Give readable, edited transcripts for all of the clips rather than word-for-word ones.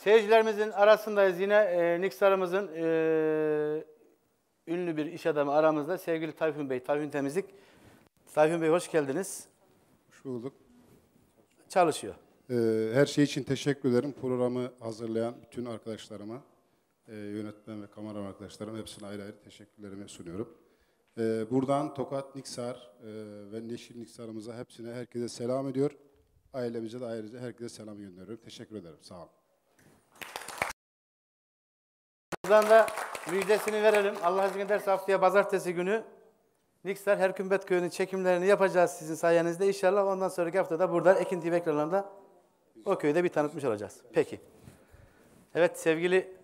Seyircilerimizin arasındayız. Yine Niksar'ımızın ünlü bir iş adamı aramızda. Sevgili Tayfun Bey, Tayfun Temizlik. Tayfun Bey hoş geldiniz. Hoş bulduk. Çalışıyor. Her şey için teşekkür ederim. Programı hazırlayan bütün arkadaşlarıma, yönetmen ve kameraman arkadaşlarıma hepsine ayrı ayrı teşekkürlerimi sunuyorum. Buradan Tokat Niksar ve Neşil Niksar'ımıza hepsine, herkese selam ediyor. Ailemize de ayrıca herkese selam gönderiyorum. Teşekkür ederim. Sağ olun. Buradan da müjdesini verelim. Allah izin ederse haftaya pazartesi günü Niksar Herkümbet Köyü'nün çekimlerini yapacağız sizin sayenizde. İnşallah ondan sonraki haftada burada Ekin TV ekranlarında o köyü de bir tanıtmış olacağız. Peki. Evet sevgili...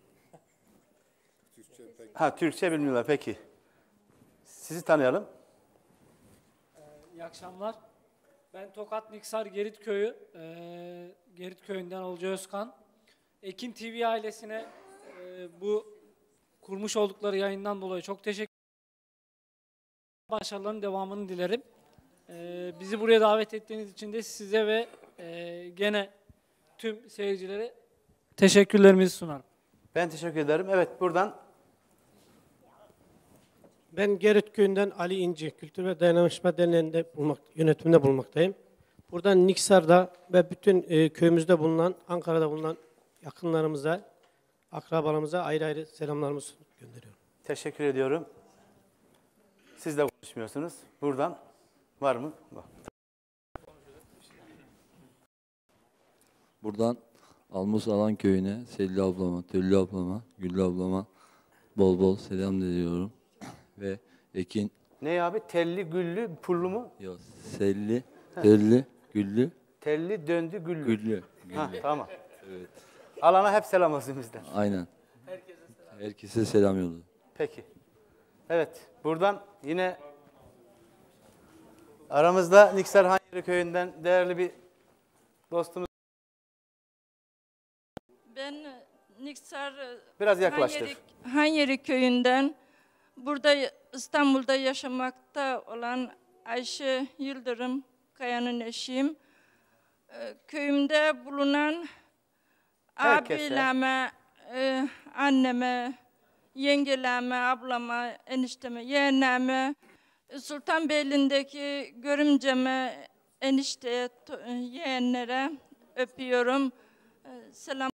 Türkçe bilmiyorlar. Peki. Sizi tanıyalım. İyi akşamlar. Ben Tokat Niksar Gerit Köyü, Gerit Köyü'nden Olcay Özkan. Ekin TV ailesine bu kurmuş oldukları yayından dolayı çok teşekkür ederim. Başarıların devamını dilerim. Bizi buraya davet ettiğiniz için de size ve gene tüm seyircilere teşekkürlerimizi sunarım. Ben teşekkür ederim. Evet buradan. Ben Gerit Köyü'nden Ali İnci, Kültür ve Dayanışma Derneği'nde yönetiminde bulunmaktayım. Buradan Niksar'da ve bütün köyümüzde bulunan, Ankara'da bulunan yakınlarımıza, akrabalarımıza ayrı ayrı selamlarımı gönderiyorum. Teşekkür ediyorum. Siz de konuşmuyorsunuz. Buradan var mı? Var. Buradan Almus Alan Köyü'ne, Selli ablama, Tüllü ablama, Güllü ablama bol bol selam diliyorum. Ve Ekin... Ne abi? Telli, güllü, pullu mu? Yok, Selli, Tüllü, Güllü. Telli, döndü, güllü. Güllü. Ha, tamam. Evet. Alana hep selam olsun bizden. Aynen. Herkese selam yolluyorum. Peki. Evet. Buradan yine aramızda Niksar Hanyeri Köyü'nden değerli bir dostumuz. Ben Niksar Biraz yaklaştır. Hanyeri Köyü'nden burada İstanbul'da yaşamakta olan Ayşe Yıldırım Kaya'nın eşiyim. Köyümde bulunan herkese, abilerime, anneme, yengelerime, ablama, enişteme, yeğenlerime, Sultanbeyli'ndeki görümceme, enişteye, yeğenlere öpüyorum. Selam.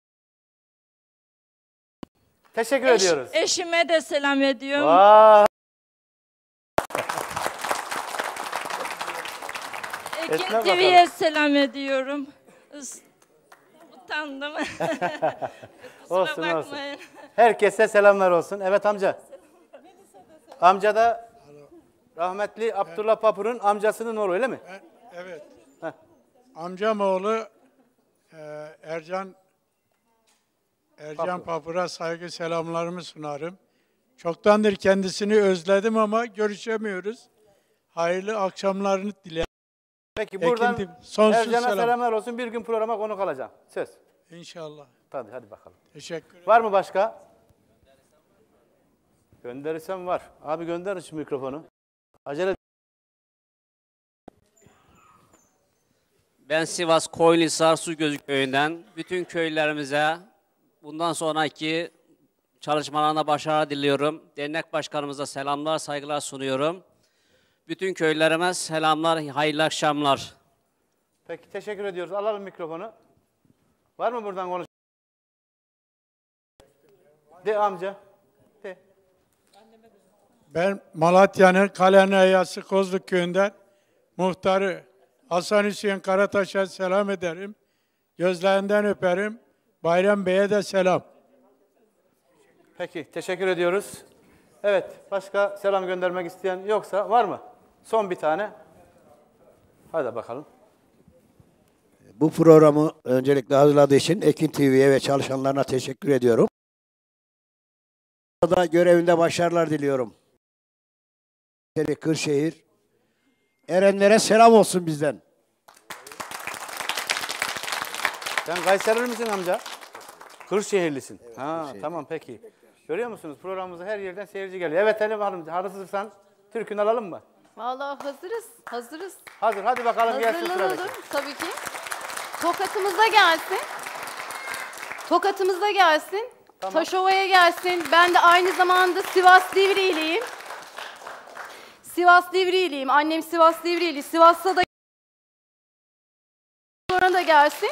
Teşekkür ediyoruz. Eşime de selam ediyorum. Vay. Ekin TV'ye selam ediyorum. Utandım. Olsun olsun. Herkese selamlar olsun. Evet amca. Amca da rahmetli Abdullah Papur'un amcasının oğlu öyle mi? Evet. Amcam oğlu Ercan Papur'a saygı selamlarımı sunarım. Çoktandır kendisini özledim ama görüşemiyoruz. Hayırlı akşamlarını dilerim. Peki buradan Ercan'a selamlar olsun. Bir gün programa konuk alacağım. Söz. İnşallah. Hadi bakalım. Teşekkür ederim. Var mı başka? Gönderirsem var. Abi gönder şu mikrofonu. Acele. Ben Sivas Koylisar Sugözü Köyü'nden bütün köylerimize bundan sonraki çalışmalarına başarı diliyorum. Dernek başkanımıza selamlar, saygılar sunuyorum. Bütün köylerime selamlar, hayırlı akşamlar. Peki teşekkür ediyoruz. Alalım mikrofonu. Var mı buradan konuş? De amca. De. Ben Malatya'nın Kalenayası Kozluk Köyü'nden muhtarı Hasan Hüseyin Karataş'a selam ederim. Gözlerinden öperim. Bayram Bey'e de selam. Peki teşekkür ediyoruz. Evet başka selam göndermek isteyen yoksa var mı? Son bir tane. Hadi bakalım. Bu programı öncelikle hazırladığı için Ekin TV'ye ve çalışanlarına teşekkür ediyorum. Burada görevinde başarılar diliyorum. Kırşehir. Erenlere selam olsun bizden. Sen Kayserili misin amca? Kırşehirlisin. Evet, ha tamam peki. Görüyor musunuz? Programımıza her yerden seyirci geliyor. Evet Elif Hanım, hazırsan türkünü alalım mı? Vallahi hazırız. Hazır, hadi bakalım gelsin sıradaki. sıradaki. Tabii ki. Tokatımıza gelsin. Tokat'ımıza gelsin. Tamam. Taşova'ya gelsin. Ben de aynı zamanda Sivas Divriğiliyim. Sivas Divriğiliyim. Annem Sivas Divriğili. Sivas'ta da sonra da gelsin.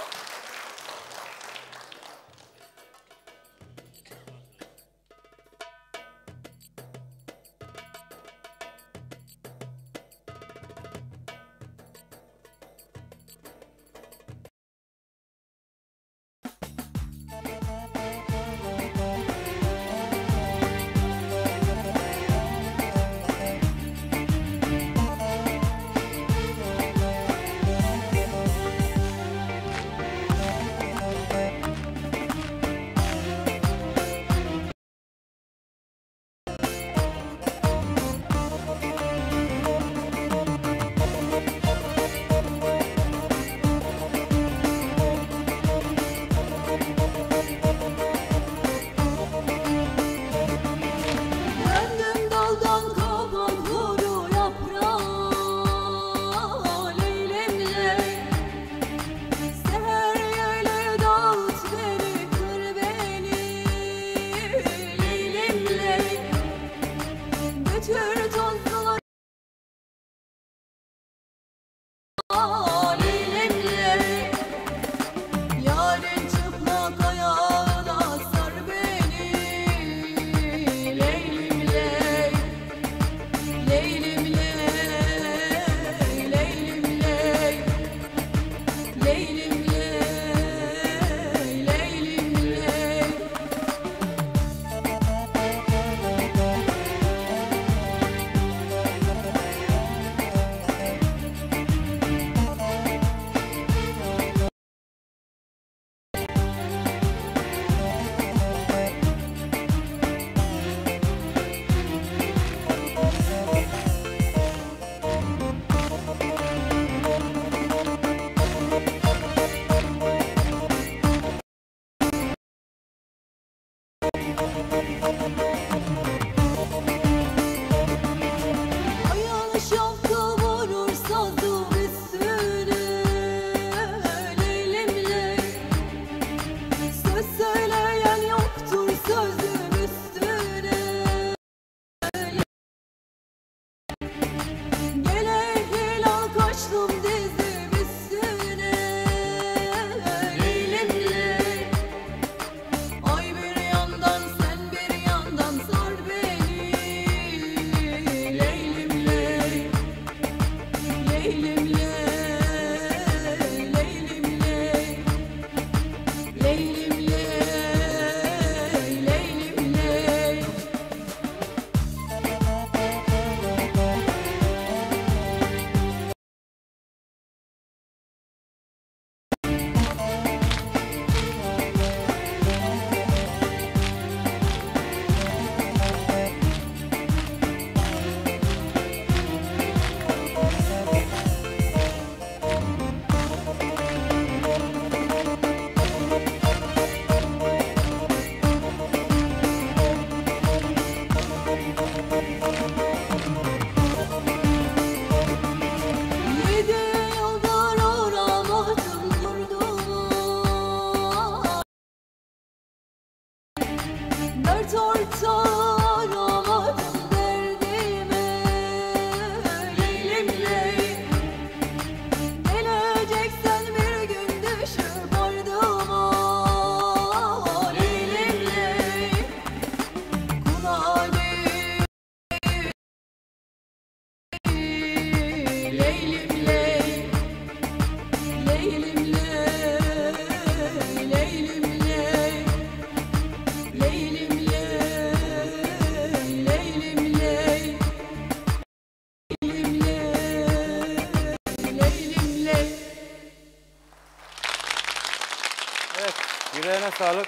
Yüreğine sağlık.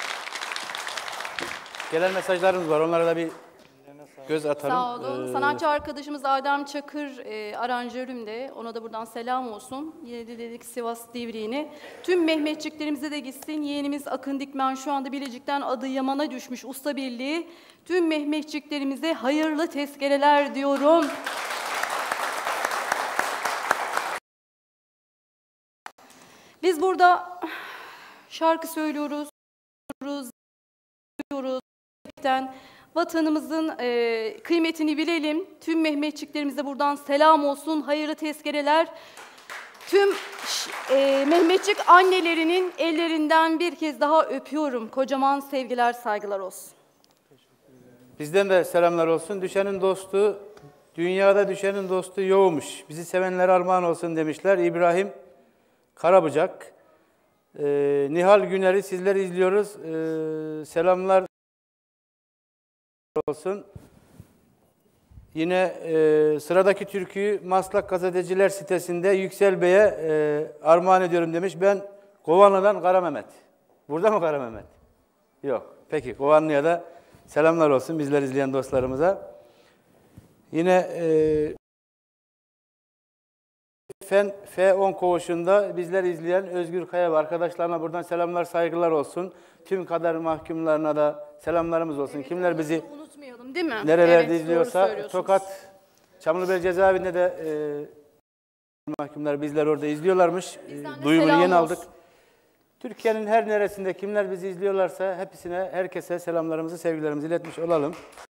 Gelen mesajlarımız var. Onlara da bir göz atalım. Sağ olun. Sanatçı arkadaşımız Adem Çakır, aranjörüm de. Ona da buradan selam olsun. Yine de dedik Sivas Divriği'ni. Tüm Mehmetçiklerimize de gitsin. Yeğenimiz Akın Dikmen şu anda Bilecik'ten Adıyaman'a düşmüş usta birliği. Tüm Mehmetçiklerimize hayırlı tezkereler diyorum. Biz burada şarkı söylüyoruz, diyoruz. Gerçekten vatanımızın kıymetini bilelim. Tüm Mehmetçiklerimize buradan selam olsun. Hayırlı tezkereler. Tüm Mehmetçik annelerinin ellerinden bir kez daha öpüyorum. Kocaman sevgiler, saygılar olsun. Bizden de selamlar olsun. Düşenin dostu, dünyada düşenin dostu yoğumuş. Bizi sevenlere armağan olsun demişler. İbrahim Karabıcak. Nihal Güner'i sizleri izliyoruz. Selamlar olsun. Yine sıradaki türküyü Maslak Gazeteciler sitesinde Yüksel Bey'e armağan ediyorum demiş. Ben Kovanlı'dan Kara Mehmet. Burada mı Kara Mehmet? Yok. Peki Kovanlı'ya da selamlar olsun bizler izleyen dostlarımıza. Yine F10 koğuşunda bizler izleyen Özgür Kaya ve arkadaşlarına buradan selamlar, saygılar olsun. Tüm kader mahkumlarına da selamlarımız olsun. Evet, kimler bizi unutmayalım, değil mi? nerelerde evet, izliyorsa, Tokat Çamlıbel cezaevinde de mahkumlar bizler orada izliyorlarmış. Duyumunu yeni aldık. Türkiye'nin her neresinde kimler bizi izliyorlarsa hepsine, herkese selamlarımızı, sevgilerimizi iletmiş olalım.